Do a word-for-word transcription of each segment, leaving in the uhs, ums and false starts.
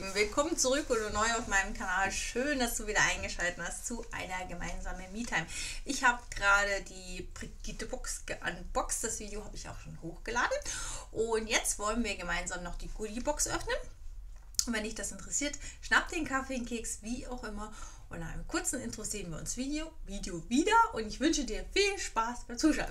Lieben, willkommen zurück oder neu auf meinem Kanal. Schön, dass du wieder eingeschaltet hast zu einer gemeinsamen Me-Time. Ich habe gerade die Brigitte-Box geunboxed. Das Video habe ich auch schon hochgeladen. Und jetzt wollen wir gemeinsam noch die Goodie-Box öffnen. Und wenn dich das interessiert, schnapp den Kaffee, den Keks, wie auch immer. Und nach einem kurzen Intro sehen wir uns Video, Video wieder. Und ich wünsche dir viel Spaß beim Zuschauen.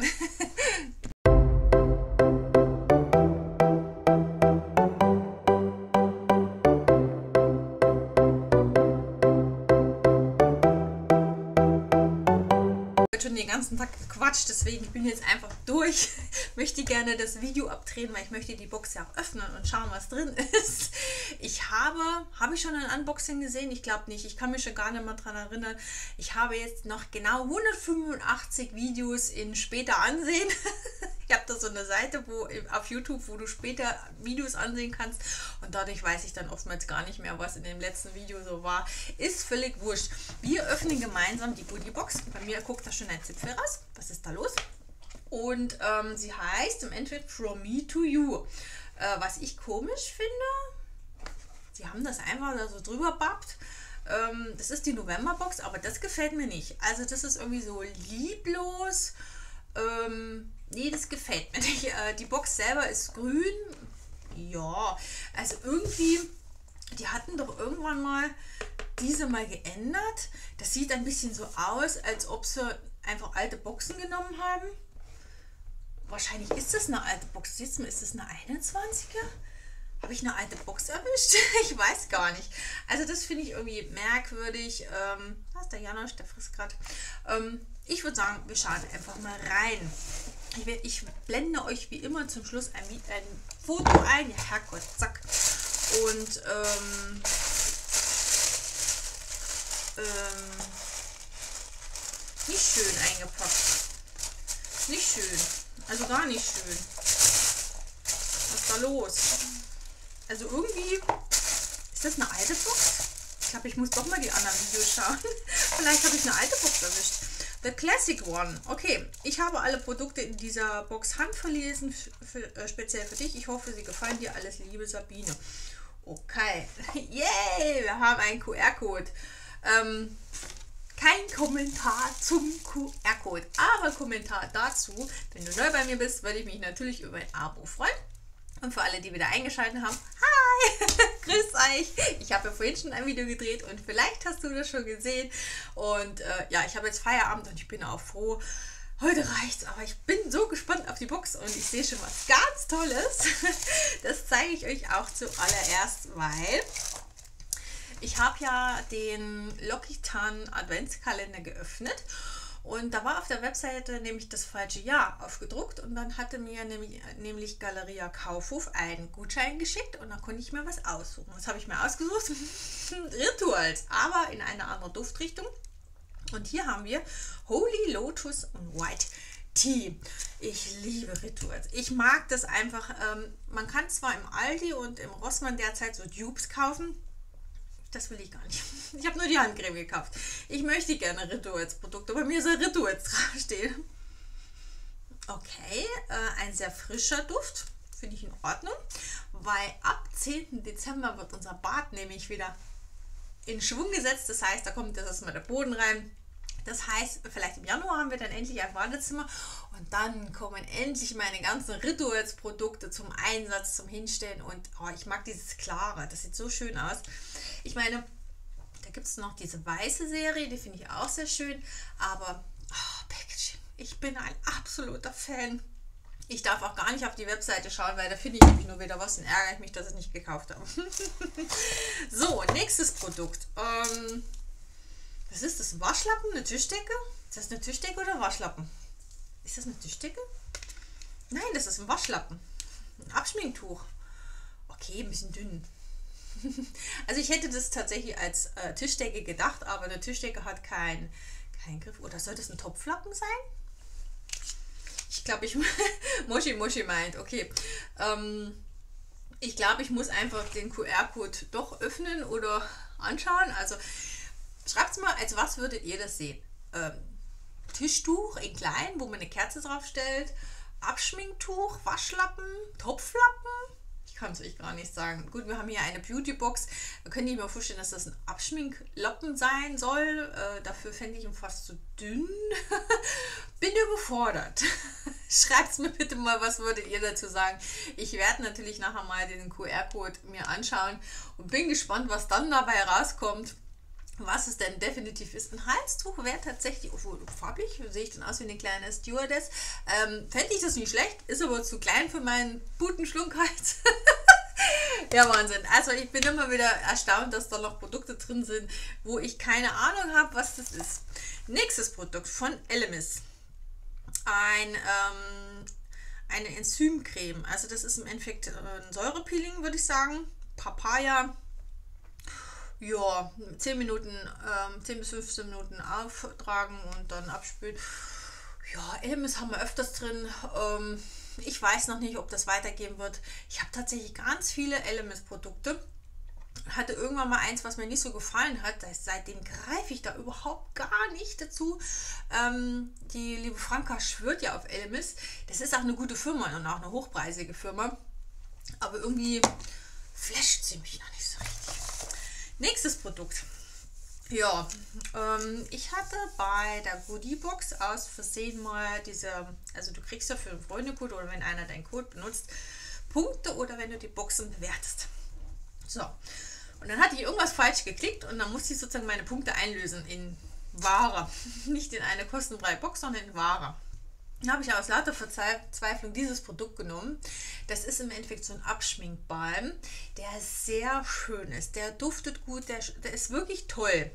Schon den ganzen Tag gequatscht, deswegen ich bin jetzt einfach durch. Möchte gerne das Video abdrehen, weil ich möchte die Box ja auch öffnen und schauen, was drin ist. Ich habe, habe ich schon ein Unboxing gesehen? Ich glaube nicht. Ich kann mich schon gar nicht mehr daran erinnern. Ich habe jetzt noch genau hundertfünfundachtzig Videos in später ansehen. Ich habe da so eine Seite wo auf YouTube, wo du später Videos ansehen kannst und dadurch weiß ich dann oftmals gar nicht mehr, was in dem letzten Video so war. Ist völlig wurscht. Wir öffnen gemeinsam die Goodie Box. Bei mir guckt da schon ein Zipfel raus. Was ist da los? Und ähm, sie heißt im Endeffekt From Me to You. Äh, was ich komisch finde, sie haben das einfach da so drüber bappt. Ähm, das ist die November-Box, aber das gefällt mir nicht. Also das ist irgendwie so lieblos. Ähm, nee, das gefällt mir nicht. Äh, die Box selber ist grün. Ja, also irgendwie, die hatten doch irgendwann mal diese mal geändert. Das sieht ein bisschen so aus, als ob sie einfach alte Boxen genommen haben. Wahrscheinlich ist das eine alte Box. Jetzt mal, ist das eine einundzwanziger? Habe ich eine alte Box erwischt? Ich weiß gar nicht. Also das finde ich irgendwie merkwürdig. Ähm, da ist der Janosch, der frisst gerade. Ähm, ich würde sagen, wir schauen einfach mal rein. Ich, will, ich blende euch wie immer zum Schluss ein, ein Foto ein. Ja, Herrgott, zack. Und ähm, ähm, nicht schön eingepackt. Nicht schön. Also gar nicht schön. Was ist da los? Also irgendwie, ist das eine alte Box? Ich glaube, ich muss doch mal die anderen Videos schauen. Vielleicht habe ich eine alte Box erwischt. The Classic One. Okay, ich habe alle Produkte in dieser Box handverlesen, für, äh, speziell für dich. Ich hoffe, sie gefallen dir. Alles Liebe, Sabine. Okay, yay, wir haben einen Q R-Code. Ähm, kein Kommentar zum Q R-Code, aber Kommentar dazu. Wenn du neu bei mir bist, würde ich mich natürlich über ein Abo freuen. Und für alle, die wieder eingeschaltet haben, hi, grüß euch. Ich habe ja vorhin schon ein Video gedreht und vielleicht hast du das schon gesehen. Und äh, ja, ich habe jetzt Feierabend und ich bin auch froh. Heute reicht's, aber ich bin so gespannt auf die Box und ich sehe schon was ganz Tolles. Das zeige ich euch auch zuallererst, weil ich habe ja den L'Occitane Adventskalender geöffnet. Und da war auf der Webseite nämlich das falsche Jahr aufgedruckt und dann hatte mir nämlich, nämlich Galeria Kaufhof einen Gutschein geschickt und da konnte ich mir was aussuchen. Was habe ich mir ausgesucht? Rituals, aber in einer anderen Duftrichtung. Und hier haben wir Holy Lotus und White Tea. Ich liebe Rituals. Ich mag das einfach. Ähm, man kann zwar im Aldi und im Rossmann derzeit so Dupes kaufen. Das will ich gar nicht. Ich habe nur die Handcreme gekauft. Ich möchte gerne Rituals-Produkte. Bei mir soll Rituals draufstehen. Okay, äh, ein sehr frischer Duft. Finde ich in Ordnung. Weil ab zehnten Dezember wird unser Bad nämlich wieder in Schwung gesetzt. Das heißt, da kommt jetzt erstmal der Boden rein. Das heißt, vielleicht im Januar haben wir dann endlich ein Badezimmer und dann kommen endlich meine ganzen Rituals-Produkte zum Einsatz, zum Hinstellen und oh, ich mag dieses Klare, das sieht so schön aus. Ich meine, da gibt es noch diese weiße Serie, die finde ich auch sehr schön, aber oh, Packaging, ich bin ein absoluter Fan. Ich darf auch gar nicht auf die Webseite schauen, weil da finde ich nämlich nur wieder was und ärgere ich mich, dass ich es nicht gekauft habe. So, nächstes Produkt. Ähm, Was ist das? Waschlappen? Eine Tischdecke? Ist das eine Tischdecke oder Waschlappen? Ist das eine Tischdecke? Nein, das ist ein Waschlappen. Ein Abschminktuch. Okay, ein bisschen dünn. Also ich hätte das tatsächlich als äh, Tischdecke gedacht, aber eine Tischdecke hat keinen kein Griff. Oder soll das ein Topflappen sein? Ich glaube, ich... Moshi Moshi meint, okay. Ähm, ich glaube, ich muss einfach den Q R-Code doch öffnen oder anschauen. Also... Schreibt mal, als was würdet ihr das sehen? Ähm, Tischtuch in klein, wo man eine Kerze drauf stellt, Abschminktuch, Waschlappen, Topflappen. Ich kann es euch gar nicht sagen. Gut, wir haben hier eine Beauty-Box. Da könnte ich mir vorstellen, dass das ein Abschminkloppen sein soll. Äh, dafür fände ich ihn fast zu dünn. Bin überfordert. Schreibt mir bitte mal, was würdet ihr dazu sagen. Ich werde natürlich nachher mal den Q R-Code mir anschauen und bin gespannt, was dann dabei rauskommt. Was es denn definitiv ist. Ein Halstuch wäre tatsächlich, obwohl farblich sehe ich dann aus wie eine kleine Stewardess. Ähm, Fände ich das nicht schlecht, ist aber zu klein für meinen Putenschlunkhals. Ja, Wahnsinn. Also ich bin immer wieder erstaunt, dass da noch Produkte drin sind, wo ich keine Ahnung habe, was das ist. Nächstes Produkt von Elemis. Ein, ähm, eine Enzymcreme. Also das ist im Endeffekt ein Säurepeeling, würde ich sagen. Papaya. Ja, zehn Minuten, ähm, zehn bis fünfzehn Minuten auftragen und dann abspülen. Ja, Elemis haben wir öfters drin. Ähm, ich weiß noch nicht, ob das weitergehen wird. Ich habe tatsächlich ganz viele Elemis-Produkte. Hatte irgendwann mal eins, was mir nicht so gefallen hat. Seitdem greife ich da überhaupt gar nicht dazu. Ähm, die liebe Franka schwört ja auf Elemis. Das ist auch eine gute Firma und auch eine hochpreisige Firma. Aber irgendwie flasht sie mich noch nicht so richtig. Nächstes Produkt. Ja, ähm, ich hatte bei der Goodie-Box aus Versehen mal diese, also du kriegst ja für einen Freunde-Code oder wenn einer deinen Code benutzt, Punkte oder wenn du die Boxen bewertest. So, und dann hatte ich irgendwas falsch geklickt und dann musste ich sozusagen meine Punkte einlösen in Ware. Nicht in eine kostenfreie Box, sondern in Ware. Dann habe ich aus lauter Verzweiflung dieses Produkt genommen. Das ist im Endeffekt so ein Abschminkbalm, der sehr schön ist. Der duftet gut, der, der ist wirklich toll.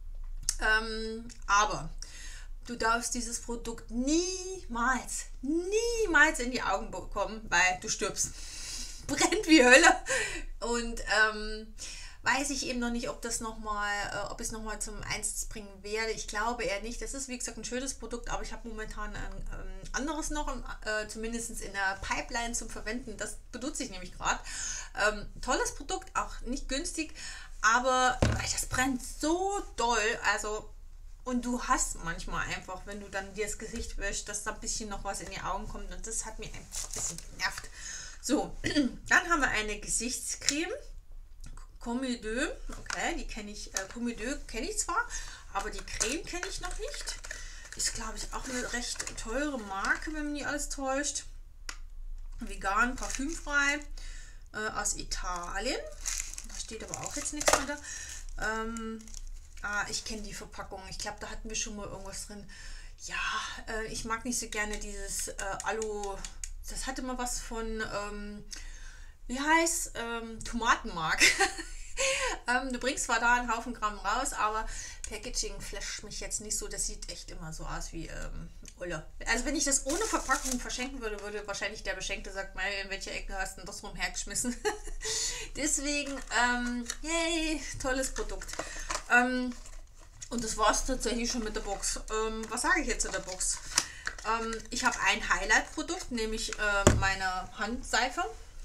Ähm, aber du darfst dieses Produkt niemals, niemals in die Augen bekommen, weil du stirbst. Brennt wie Hölle. Und ähm, weiß ich eben noch nicht, ob das noch mal, äh, ob ich es nochmal zum Einsatz bringen werde. Ich glaube eher nicht. Das ist wie gesagt ein schönes Produkt, aber ich habe momentan ein ähm, anderes noch, äh, zumindest in der Pipeline zum Verwenden. Das benutze ich nämlich gerade. Ähm, tolles Produkt, auch nicht günstig, aber das brennt so doll. Also und du hast manchmal einfach, wenn du dann dir das Gesicht wäschst, dass da ein bisschen noch was in die Augen kommt und das hat mir ein bisschen genervt. So, dann haben wir eine Gesichtscreme. Comme deux, okay, die kenne ich, äh, Comme deux kenne ich zwar, aber die Creme kenne ich noch nicht. Ist, glaube ich, auch eine recht teure Marke, wenn mich nicht alles täuscht. Vegan, parfümfrei, äh, aus Italien. Da steht aber auch jetzt nichts drunter. Ähm, ah, ich kenne die Verpackung. Ich glaube, da hatten wir schon mal irgendwas drin. Ja, äh, ich mag nicht so gerne dieses äh, Alu. Das hatte mal was von... Ähm, Wie heißt ähm, Tomatenmark. ähm, du bringst zwar da einen Haufen Gramm raus, aber Packaging flasht mich jetzt nicht so. Das sieht echt immer so aus wie ähm, Olle. Also wenn ich das ohne Verpackung verschenken würde, würde wahrscheinlich der Beschenkte sagen, in welche Ecke hast du das rumhergeschmissen. Deswegen, ähm, yay, tolles Produkt. Ähm, und das war es tatsächlich schon mit der Box. Ähm, was sage ich jetzt zu der Box? Ähm, ich habe ein Highlight-Produkt, nämlich äh, meine Handseife.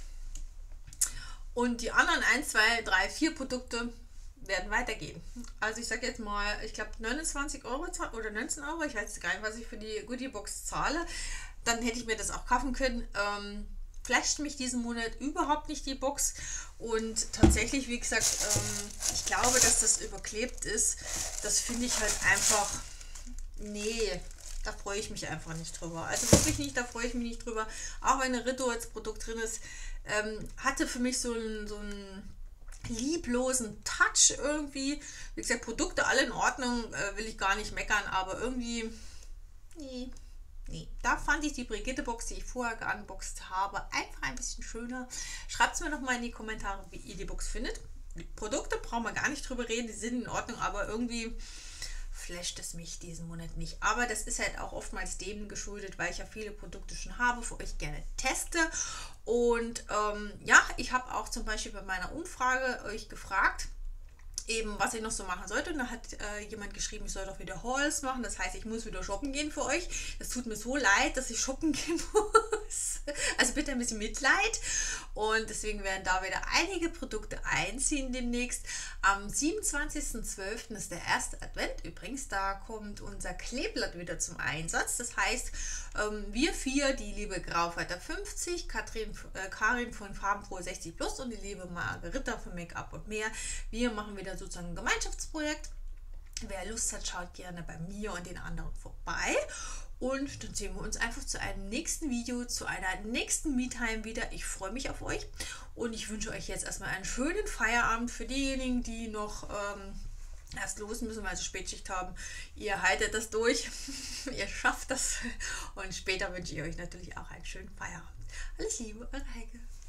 Und die anderen eins, zwei, drei, vier Produkte werden weitergehen. Also ich sage jetzt mal, ich glaube neunundzwanzig Euro oder neunzehn Euro, ich weiß gar nicht, was ich für die Goodie-Box zahle. Dann hätte ich mir das auch kaufen können. Ähm, flasht mich diesen Monat überhaupt nicht die Box. Und tatsächlich, wie gesagt, ähm, ich glaube, dass das überklebt ist. Das finde ich halt einfach, nee, da freue ich mich einfach nicht drüber. Also wirklich nicht, da freue ich mich nicht drüber. Auch wenn ein Ritto als Produkt drin ist, ähm, hatte für mich so einen, so einen lieblosen Touch irgendwie. Wie gesagt, Produkte alle in Ordnung, äh, will ich gar nicht meckern, aber irgendwie, nee, nee. Da fand ich die Brigitte-Box, die ich vorher geunboxt habe, einfach ein bisschen schöner. Schreibt es mir noch mal in die Kommentare, wie ihr die Box findet. Die Produkte brauchen wir gar nicht drüber reden, die sind in Ordnung, aber irgendwie flasht es mich diesen Monat nicht. Aber das ist halt auch oftmals dem geschuldet, weil ich ja viele Produkte schon habe, für euch gerne teste. Und ähm, ja, ich habe auch zum Beispiel bei meiner Umfrage euch gefragt, eben was ich noch so machen sollte. Und da hat äh, jemand geschrieben, ich soll doch wieder Hauls machen. Das heißt, ich muss wieder shoppen gehen für euch. Das tut mir so leid, dass ich shoppen gehen muss. Also bitte ein bisschen Mitleid. Und deswegen werden da wieder einige Produkte einziehen demnächst. Am siebenundzwanzigsten zwölften ist der erste Advent. Übrigens, da kommt unser Kleeblatt wieder zum Einsatz. Das heißt, wir vier, die liebe Graufreiter fünfzig, Katrin, äh, Karin von Farbenfrohe sechzig plus und die liebe Margarita von Make-up und mehr. Wir machen wieder sozusagen ein Gemeinschaftsprojekt. Wer Lust hat, schaut gerne bei mir und den anderen vorbei. Und dann sehen wir uns einfach zu einem nächsten Video, zu einer nächsten Me-Time wieder. Ich freue mich auf euch und ich wünsche euch jetzt erstmal einen schönen Feierabend für diejenigen, die noch ähm, erst los müssen, weil sie Spätschicht haben. Ihr haltet das durch, ihr schafft das und später wünsche ich euch natürlich auch einen schönen Feierabend. Alles Liebe, eure Heike.